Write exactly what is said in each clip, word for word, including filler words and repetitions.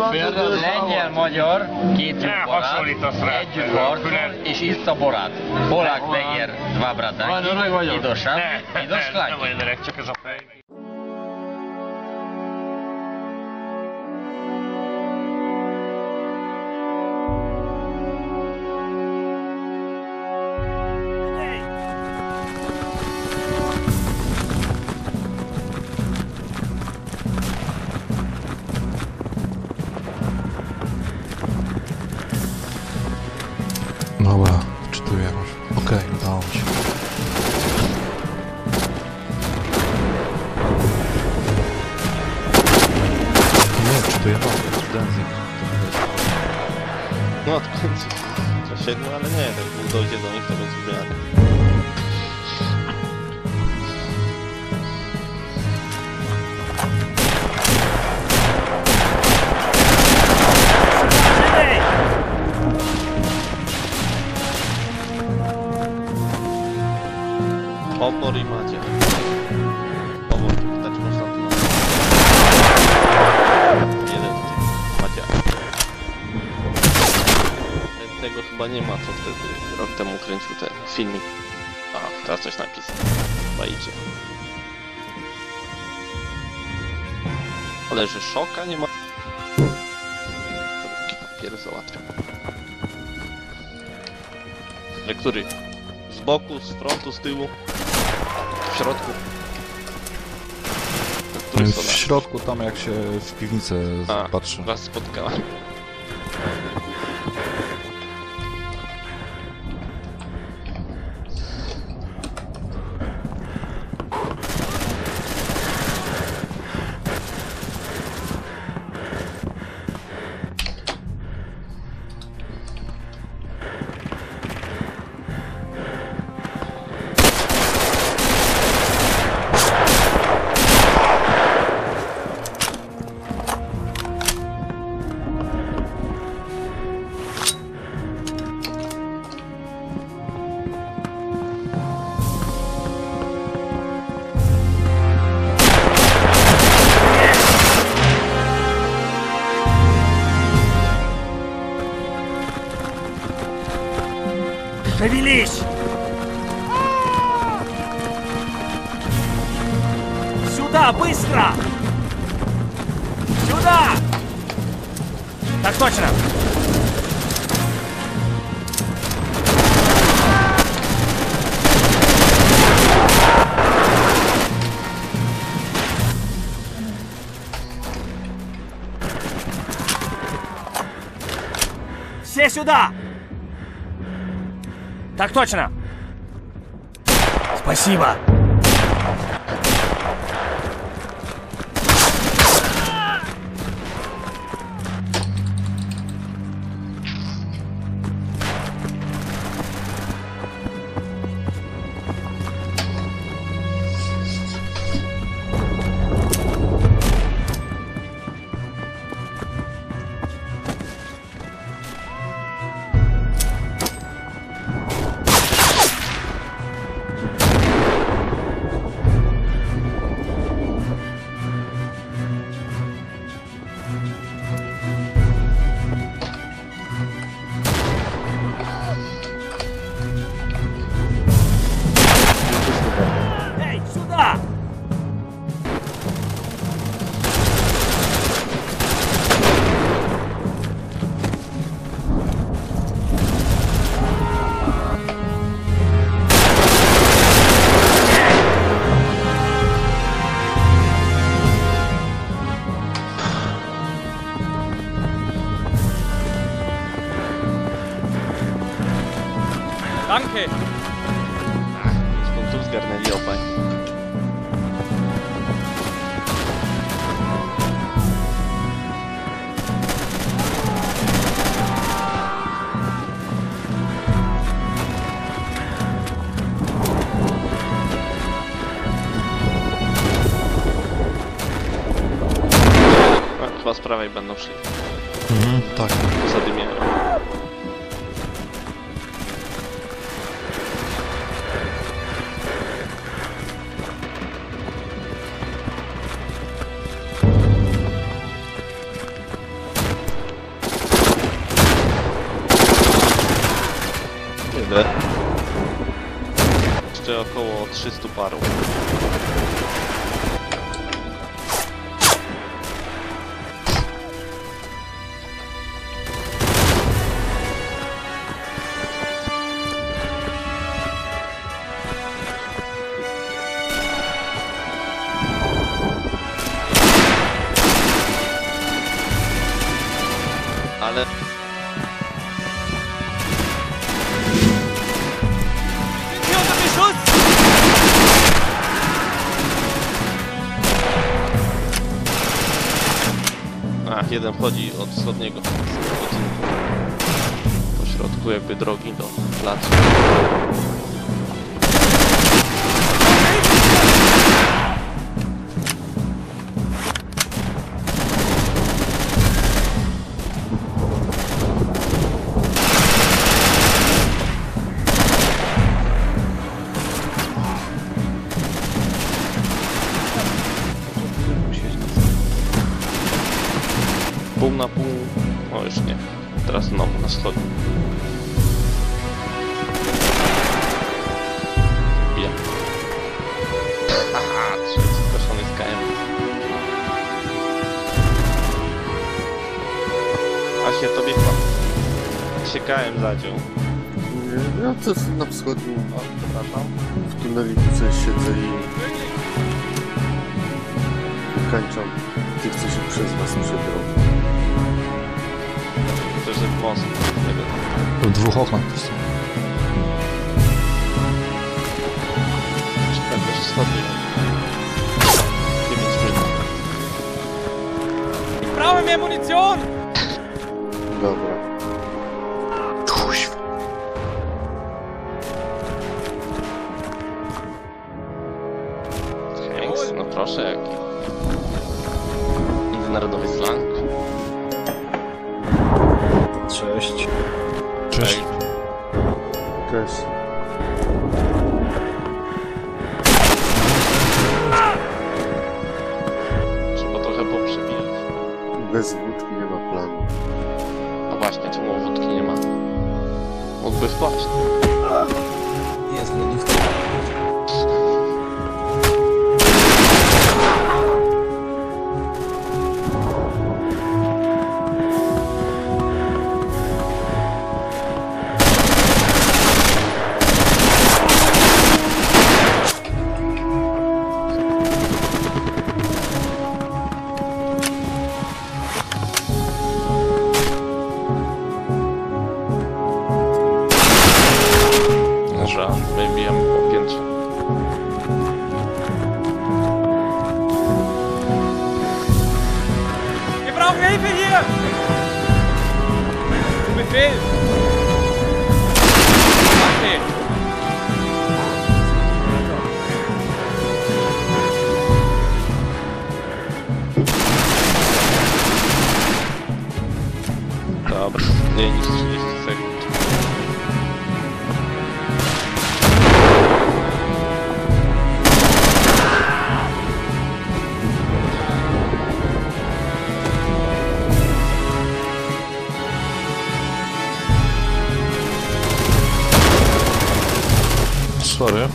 Lengyel, magyar, két jó barát, együtt harcol, és iszta borát. Polák, Fehér, dva bratáki, idosabb, idos klágy. Nem olyan öreg, csak ez a fej. Dobra, czytuję już. Okej, okay, udało mi się. Nie, czytuję Dancing. No od końca. To siedmiu, ale nie, jak Bóg dojdzie do nich, to będzie zmiany. Opor i macie. Opor, dać można tu. Jeden macie. Tego chyba nie ma, co wtedy rok temu kręcił ten filmik. A, teraz coś napisał. Chyba idzie. Ale że szoka nie ma. Taki papier załatwiam. Ale który? Z boku, z frontu, z tyłu? W środku? W środku, tam jak się w piwnicę A, patrzy. was spotkałem. Шевелись! Сюда, быстро! Сюда! Так точно! Все сюда! Так точно! Спасибо! Danke! Z punktów zgarnęli obaj. A, chyba z prawej będą szli. Mhm, tak. Zadymiają. około trzystu paru. Ale... Hier unter Beschuss! A, jeden wchodzi od wschodniego. Po środku jakby drogi do placu. Pół na pół, o już nie, teraz znowu na wschodni. Bije. Haha, trzeci zgaszony z K M. A się tobie chyba. Się K M zadział. Nie, ja to jest na wschodnim, O, przepraszam. w tuneli tutaj siedzę i wykańczam tych, co się przez was przebiorą. To jest most. W dwóch oknach po prostu. Tak, też wschodni. dziewięć minut. Ich brauche mehr Munition! Dobra. Thanks, no proszę, jaki międzynarodowy slang. Cześć. Cześć. Cześć. Trzeba trochę poprzebijać. Bez wódki nie ma planu. No właśnie, czemu wódki nie ma? Mógłby wpaść. Jest lodówka. Dobra, my bijemy po piętrze. Wir brauchen Hilfe hier! Zu Befehl! Danke! Dobra, mniej niż trzydzieści sekund. Sorry.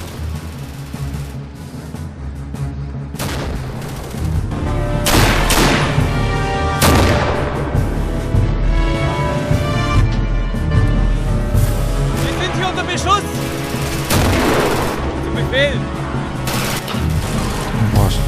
Wir sind hier unter Beschuss! Zu Befehl! Właśnie.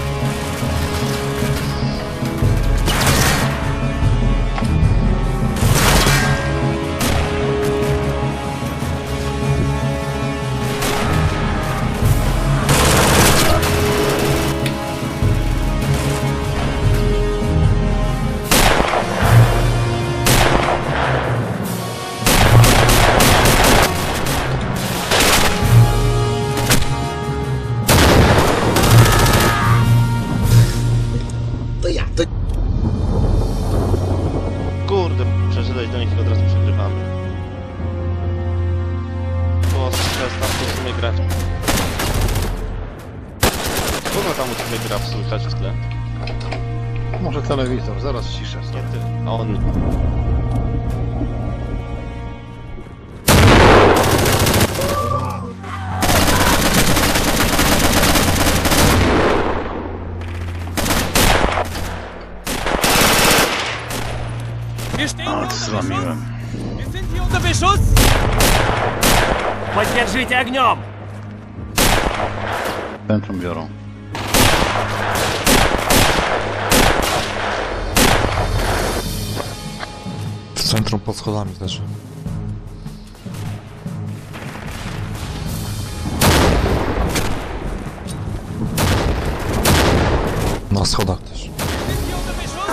To ja, to... Kurde, przeszedłeś do nich i od razu przegrywamy. Było teraz tam w sumie grać. Kogo tam u ciebie gra słychać w tle? Może telewizor, zaraz ciszę. Nie ty, a on... Wir stehen hier unter Beschuss! Wir sind hier unter Beschuss! Поддержите огнем! Centrum biorą. W centrum pod schodami też. Na schodach też. Wir sind hier unter Beschuss!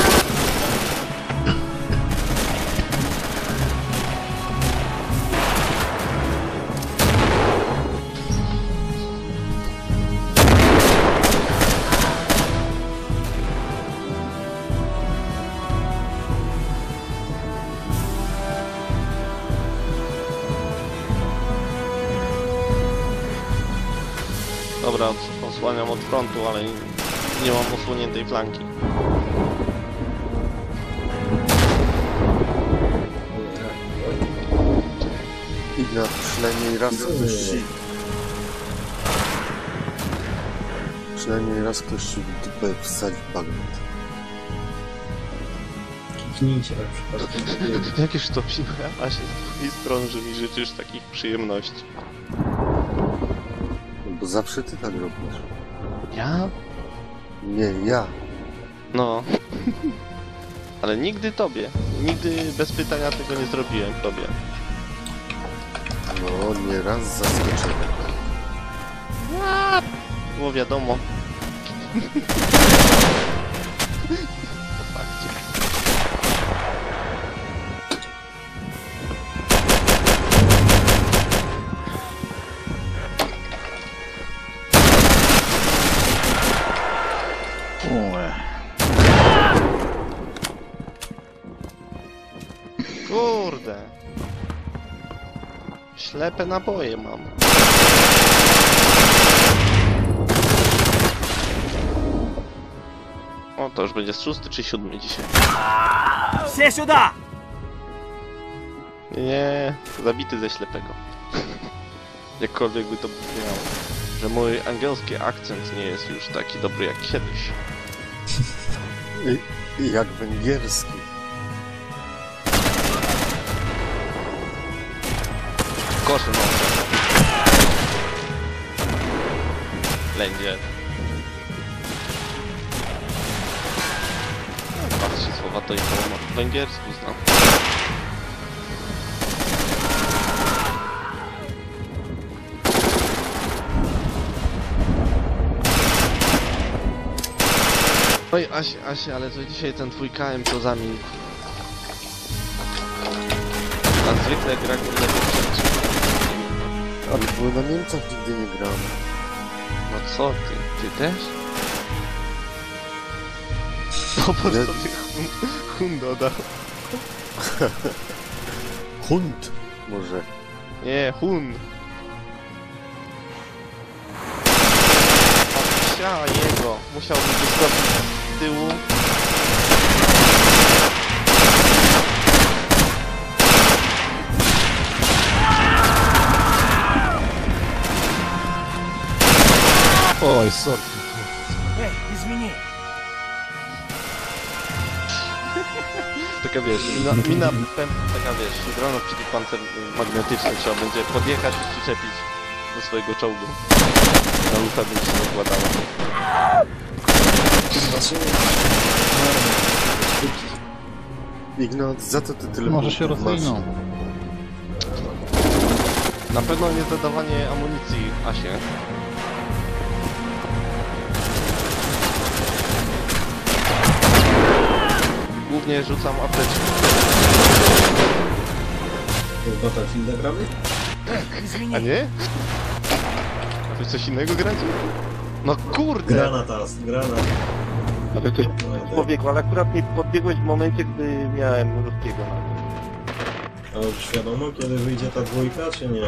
Dobra, os- osłaniam od frontu, ale nie mam osłoniętej flanki. Ignat, przynajmniej raz ktoś ci... Przynajmniej raz ktoś ci w dupę wsadzi bagnet. Kiknijcie na przykład. Jakież to miłe, a się z twojej strony, że mi życzysz takich przyjemności. No bo zawsze ty tak robisz. Ja? Nie, ja. No. Ale nigdy tobie. Nigdy bez pytania tego nie zrobiłem tobie. No, nie raz zaskoczony. Było wiadomo. Po fakcie. Kurde. Ślepe naboje mam. O, to już będzie z szósty czy siódmy dzisiaj. Все сюда! Nie, zabity ze ślepego. Jakkolwiek by to brzmiało. Że mój angielski akcent nie jest już taki dobry jak kiedyś. I, i jak węgierski. Koszy noce. Lędzie. Patrzcie, słowa to i po węgiersku znam. Oj, Asie, Asie, ale to dzisiaj ten twój K M to zamilkł. A zwykle gra kurde wykrzyczy. Ale bo na Niemcach nigdy nie grałem. No co ty? Ty też? Popatrz Ja- sobie hun, hun dodał. Hund może. Nie, hun. A psia jego. Musiałby wyskoczyć z tyłu. Oj, sorry. Эй, извини! Taka wiesz, mina, mina pęp, taka wiesz, granat przeciwpancermagnetyczny trzeba będzie podjechać i przyczepić do swojego czołgu. Na lufa będzie się rozkładała. Ignat, za to ty tyle Może się punktów masz. rozwiną. Na pewno nie zadawanie amunicji, Asie. Głównie rzucam apteczki. W Battlefielda gramy? A nie? A wy coś innego gracie? No kurde! Granatas, granat. Człowieku, ale akurat mi podbiegłeś w momencie, gdy miałem ruskiego na to. A już wiadomo, kiedy wyjdzie ta dwójka, czy nie?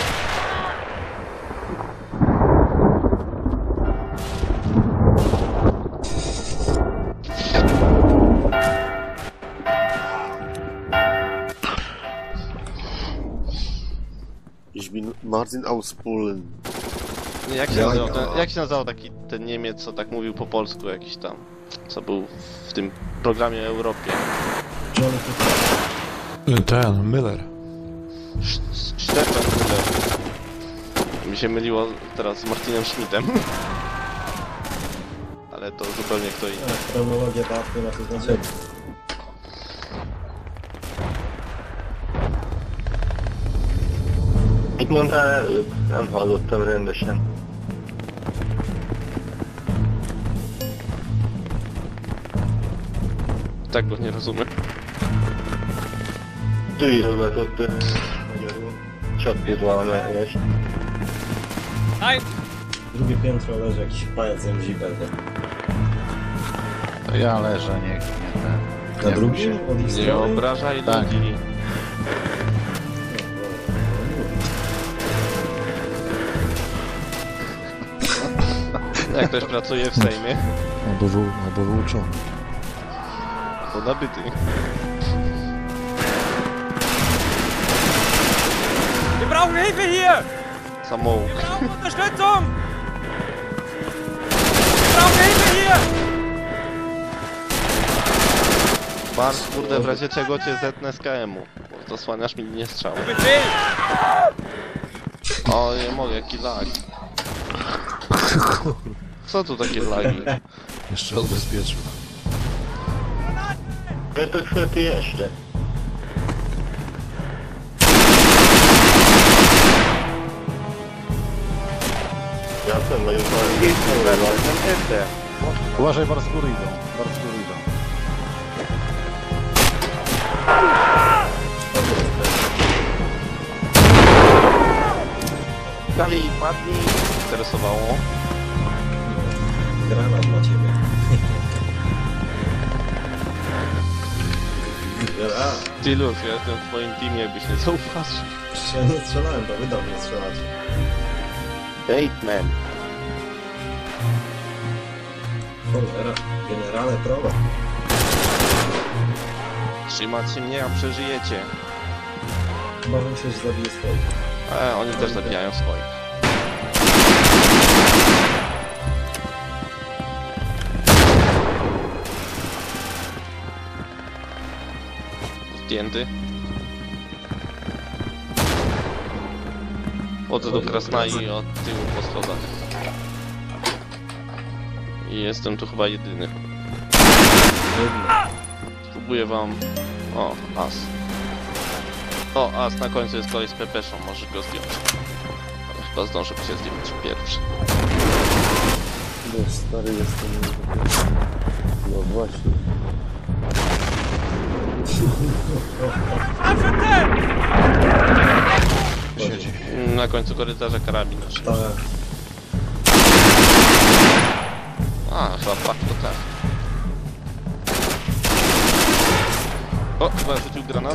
Ich bin Martin aus Polen. Jak się, Ja, nazywał ja. ten, jak się nazywał taki ten Niemiec, co tak mówił po polsku jakiś tam? Co był w tym programie Europie? Johnny tutaj. Ten, Miller. Stefan Miller. Mi się myliło teraz z Martinem Schmidtem. Ale to zupełnie kto inny. A, chronologia daty ma to znaczenie. Ik mondta nem hallottam rendesen. Tak go nie rozumiem. Tűzolgatott magyarul. Csatbírt valami helyes. Drugie piętro leży jakiś pajac z M G pewnie. To ja leżę, nie, nie ten. Na Nie drugim? wiem Od ich Nie strony? obrażaj Tak. ludzi. Jak ktoś pracuje w Sejmie, Albo był, albo był uczony. to nabyty. Wir brauchen Hilfe hier! Samouk. Wir brauchen Unterstützung! Wir brauchen Hilfe hier! Bart, kurde, w razie czego cię zetnę z K M-u. Bo zasłaniasz mi nie strzał. Befehl! O, nie mogę, jaki lag. Co tu takie lagi? Jeszcze odbezpieczył. To chwyty jeszcze. Ja ten moją parę. Uważaj, bar z góry idą. Bar z góry idą. Dalej padli. Interesowało? Granat dla ciebie. Granat. Tylus, ja jestem w twoim teamie, jakbyś nie zauważył. Przecież ja nie strzelałem, to wy do mnie strzelacie. Bateman. Cholera, generale prowa. Trzymać się mnie, a przeżyjecie. Obawiam się, że zabiję swoich. E, oni też zabijają swoich. Zdjęty. Chodzę do Krasnai od tyłu po schodach. I jestem tu chyba jedyny. Spróbuję wam... O, as. O, as na końcu jest kolej z pepeszą, może go zdjąć. Ale chyba zdążę się zdjąć pierwszy. No stary jestem. No właśnie. Siedzi. Na końcu korytarza karabin nasz. Tak. A, chyba pak to tak. O, chyba rzucił granat.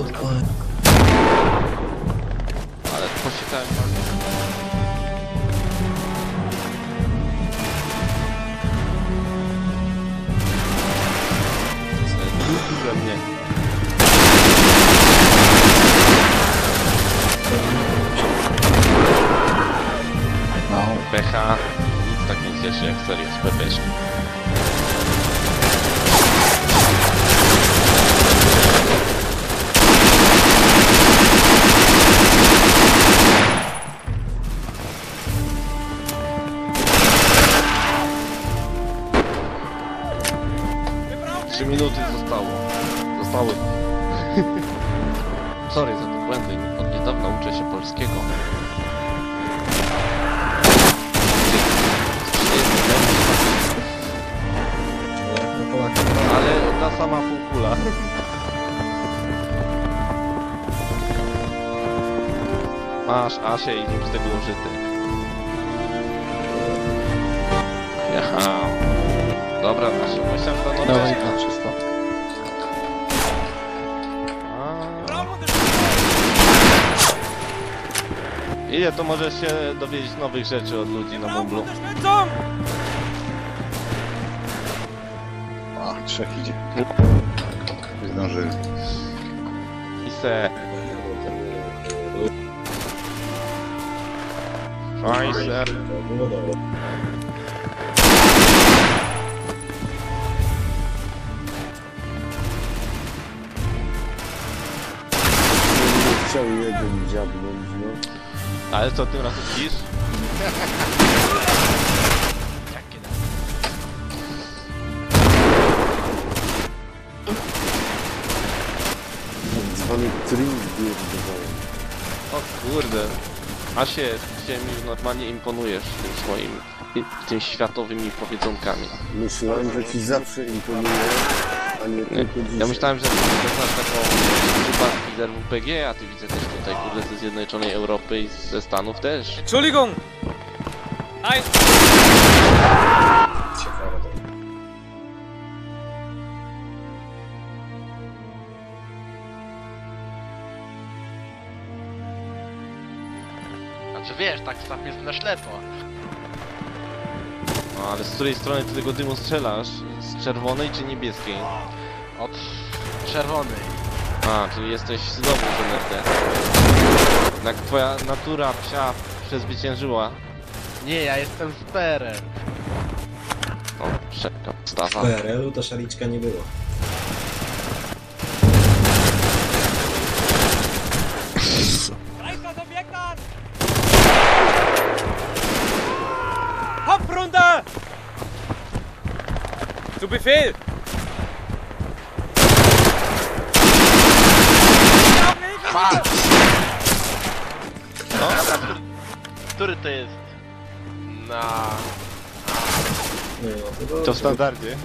Ale posiekałem bardzo. We mnie. No. Pecha. Nic tak nie cieszy jak seria z pepeszki. Trzy minuty zostało. Zostały. Sorry za te błędy. Od niedawna uczę się polskiego. Na Polaka. Ale ta sama półkula. Masz Asię i zrób z tego użytek. Jaha. Dobra, Asiu, myślałem, że to Dawaj Norweszka. na czysto. Ile to możesz się dowiedzieć nowych rzeczy od ludzi na Mumblu? Unterstützung! A, trzech idzie. Zdążyli. Ise. Scheiße. To było dobre. jeden dziabnąć, no. Ale co, tym razem widzisz? Tak zwany trim wydawało. O kurde. A się dzisiaj mi normalnie imponujesz tym swoim, tym światowymi powiedzonkami. Myślałem, że ci zawsze imponuje, a nie Nie. tylko dzisiaj. Ja myślałem, że ty znasz taką przypadki z R W P G, a ty widzę też tutaj kurde ze Zjednoczonej Europy i ze Stanów też. Entschuldigung! Nein! Ciekawe to. Znaczy wiesz, tak sam jest na ślepo. No ale z której strony ty tego dymu strzelasz? Z czerwonej czy niebieskiej? Od czerwonej. A, czyli jesteś znowu żonerdę. Jednak twoja natura psia przezwyciężyła. Nie, ja jestem z P R L. O, szybka W stawa. P R L-u ta szaliczka nie była. Greif das Objekt an! Kopf runter! Zu Befehl! Patrz! No, dobra, który, który to jest? Na... No, to, To w standardzie.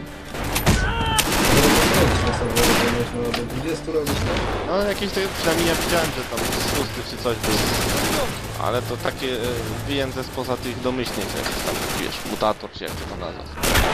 Można do dwudziestu robić, tak? No jakieś to przynajmniej ja widziałem, że tam szósty czy coś był. Ale to takie e, wyjęte spoza tych domyślnych, jakieś tam, wiesz, mutator czy jak to nazwać.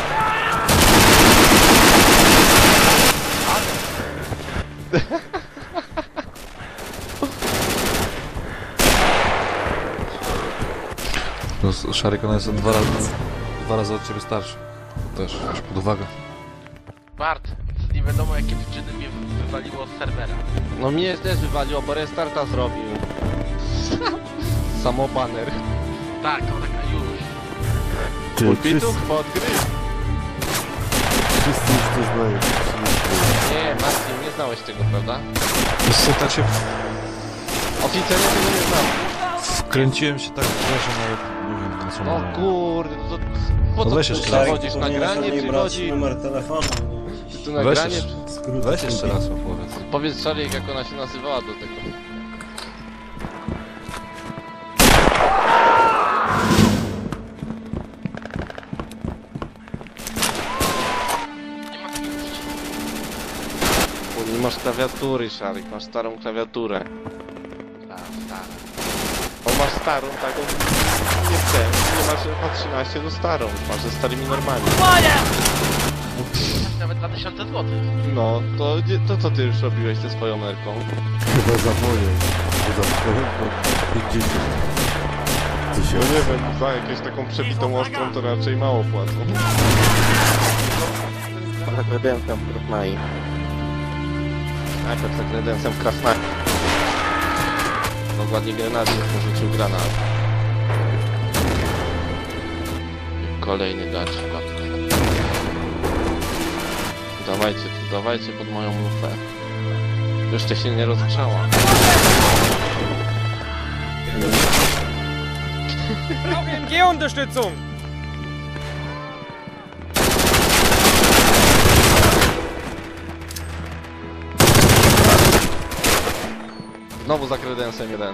No, Szarik, ona jest o dwa razy, dwa razy od ciebie starszy. Też, weź pod uwagę. Bart, nie wiadomo jakie przyczyny mnie wy- wywaliło z serwera. No mnie też wywaliło, bo restarta zrobił. Samobaner. Tak, o taka już. Ty, Pulpitów pod gry. wszyscy już to znają. Nie, Marcin, nie znałeś tego, prawda? Wiesz, tak się Oficjalnie tego nie znam. wkręciłem się tak w grę, że nawet nie wiem, na co No mówię. kurde, to po To co weź tu jeszcze Tak, przychodzisz? Nagranie przychodzi, numer telefonu. czy tu Weź nagranie? jeszcze, Skrót weź jeszcze raz opowiedz. Powiedz Szariek, jak ona się nazywała do tego. Nie ma takiego przyczyny. Bo nie masz klawiatury, Szariek, masz starą klawiaturę. Tak, tak. Bo masz starą, taką nie chcę, nie masz F trzynaście, to starą, masz ze starymi normami. Nawet dwa tysiące złotych. No, to, nie- to co ty już robiłeś ze swoją nerką? Chyba za moje. Bo za twoje, bo pięćdziesiąt No tysięcy. nie wiem, za jakąś taką przebitą ostrą to raczej mało płacą. Zagrałem tam w Krasnai. Najpierw za kredensem w Krasnali. Dokładnie grenadier porzucił granat. I kolejny dacz. Dawajcie tu, dawajcie pod moją lufę. Jeszcze się nie rozgrzała. Brauche M G-Unterstützung! Znowu za kredensem jeden.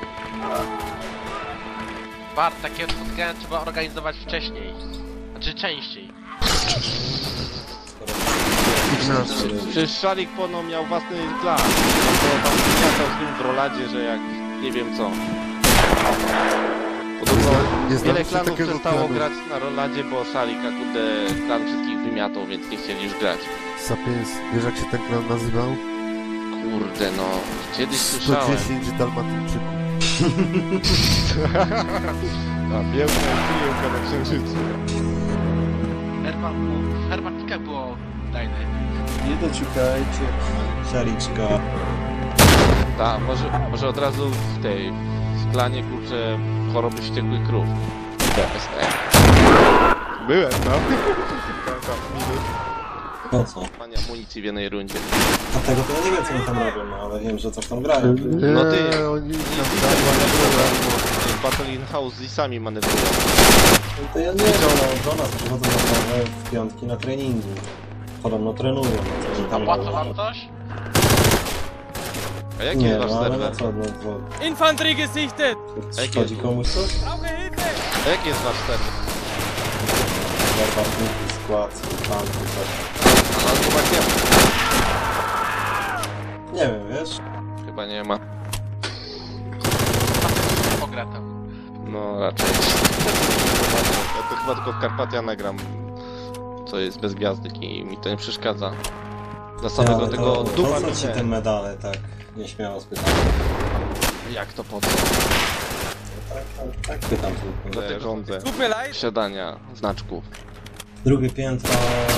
Bart, takie spotkania trzeba organizować wcześniej. Znaczy częściej. Przecież Szarik pono miał własny plan. On to tam wymiatał z nim w roladzie, że jak nie wiem co. Podobno Nie znam wiele jeszcze klanów takiego przestało klanu. grać na roladzie, bo Szarik kurde klan wszystkich wymiatał, więc nie chcieli już grać. Sapiens, wiesz jak się ten klan nazywał? Kurde no, kiedyś słyszałem. sto dziesięć Dalmatyńczyków. A białka kryjówka na księżycu. Herba, w herbatikach było tajne. Nie dociukajcie. Szaliczka. Tak, może, może od razu w tej, w klanie kurczę choroby wściekłych krów. Byłem tam. Tam minut. Po co? Panie amunicji w jednej rundzie. A tego to ja nie wiem co oni tam robią, no, ale wiem, że coś tam grają. No ty, Eee, oni tam Battle in House i sami manewrują. No to ja nie wiem, no, do nas przychodzą na w piątki na treningi. Podobno trenują. No, co oni tam Płacą robią. wam coś? A jaki Nie, jest wasz no ale serwer? na co, no to... Infanterie gesichtet! Szkodzi komuś coś? Brauche Hilfe! A jaki jest wasz serwer? Barbarniki, skład, tanki, coś. A no chyba nie ma. Nie wiem, wiesz? Chyba nie ma. Pogra tam. No raczej. Ja to chyba tylko w Karpatia nagram. Co jest bez gwiazdek i mi to nie przeszkadza. Dla samego ale tego to, ducha po co mi ci te nie. medale, tak? Nieśmiało spytam. Jak to po co? Tak, tak, tak pytam tylko. Dla te rządze. Tut mir leid! Posiadania znaczków. Drugie piętro...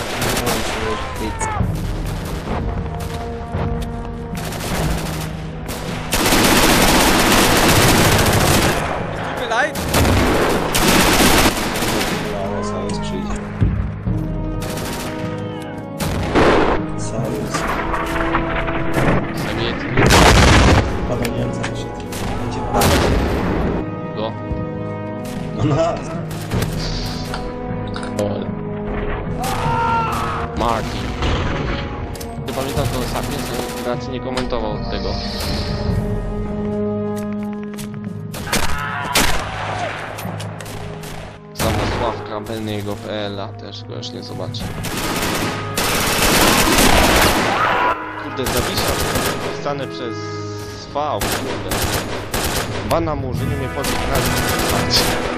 Tut mir leid! No, Sojusz przyjdzie. Sojusz. Sowiecki. Chyba do Niemca wyszedł. Będzie padł. Go. No nas. Martin. Nie pamiętam to ostatnio, co Ignacy nie komentował tego. Samosławka Bennego P L A też go już nie zobaczę. Kurde, Zawisza pisane przez V, kurde. Bana Murzyni mnie podnieść na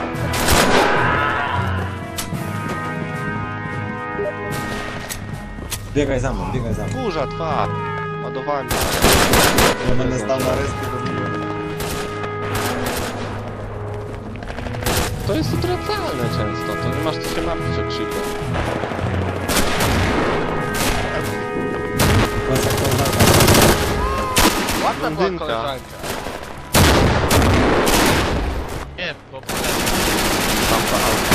Biegaj za mną, biegaj za mną. Burza, twarz. Ładowałem. Ja będę stał na respie do mnie. To jest utracalne często, to nie masz co się martwić o krzyku. Klasa koleżanka. Ładna była Blondynka. koleżanka. Nie, bo... Tamta auto.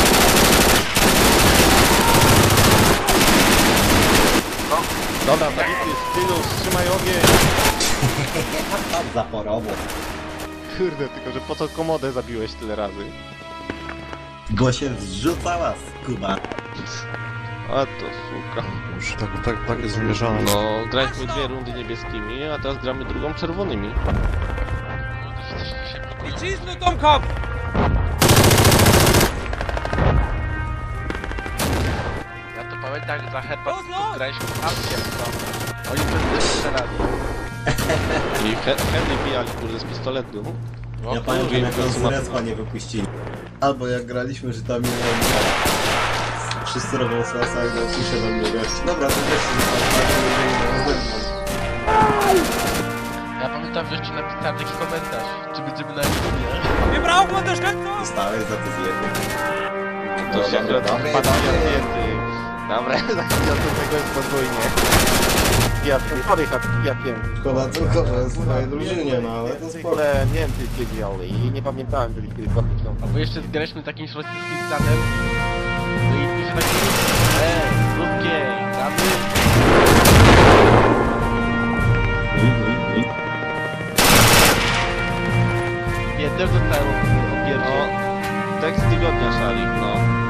Dobra, Dawid, z tyłu, wstrzymaj ogień! Tam zaporowo. Kurde, tylko że po co komodę zabiłeś tyle razy? Bo się zrzucała Kuba. A to suka. Już tak, tak, tak jest wymierzone. No, graliśmy dwie rundy niebieskimi, a teraz gramy drugą czerwonymi. Die schießen uns um Kopf! Ja to pamiętam, jak za herbatą graliśmy w Alcie. Oni wtedy strzelali. I he Henry bijali kurde z pistoletu. No, Ja pamiętam jak nas z respa nie wypuścili. Albo jak graliśmy, że tam nie wszyscy robią sasa i no pisze do mnie gości. Dobra, to wreszcie Ja pamiętam, że jeszcze napisałem taki komentarz, czy będziemy na YouTubie. Wir brauchen Unterstützung! Dostałeś za to zjebie. To się akurat padł zdjęty. Dobra, za tego jest podwójnie. Kwiatkiem, sorry, kwiatkiem. Szkoda tylko, że jest w twojej drużynie, no ale to spoko. Ale nie wiem, czy kiedy miały i nie pamiętałem, że kiedyś klasyczną. Albo jeszcze zgraliśmy takim rosyjskim stanem. No i pisze tak, eee, krótkie, gramy. Nie, też dostałem opierdzie. No, tekst tygodnia szalik, no.